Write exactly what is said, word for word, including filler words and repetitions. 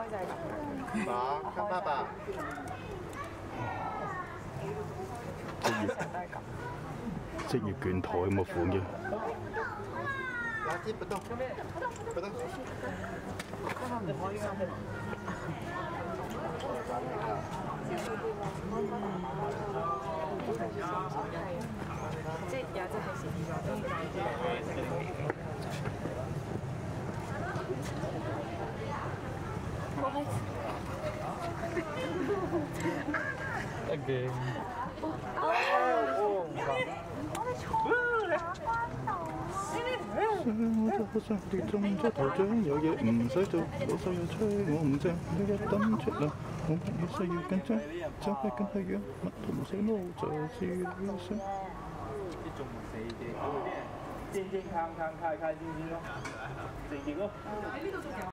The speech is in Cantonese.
開就係咁樣。 好，看爸爸。 成日都係咁。 職業券台咁嘅款嘅。 垃圾不動，不動。 今日唔開心。即係有隻係蝕咗。 Again。我想你中咗頭獎，有嘢唔使做，老細又催我唔正，你一等出嚟，我乜嘢需要緊張，就係咁嘅樣，乜都唔使撈，就是理想。 仲唔死嘅？健健康康、開開心心咯，正經咯。